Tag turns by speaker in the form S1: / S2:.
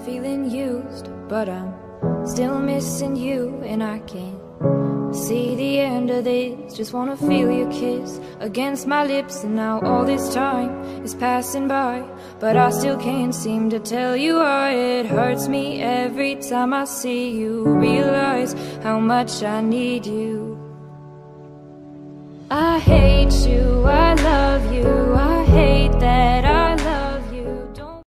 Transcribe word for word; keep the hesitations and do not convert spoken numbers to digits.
S1: feeling used, but I'm still missing you, and I can't see the end of this. Just wanna feel your kiss against my lips, and now all this time is passing by, but I still can't seem to tell you why. It hurts me every time I see you, realize how much I need you. I hate you, I love you, I hate that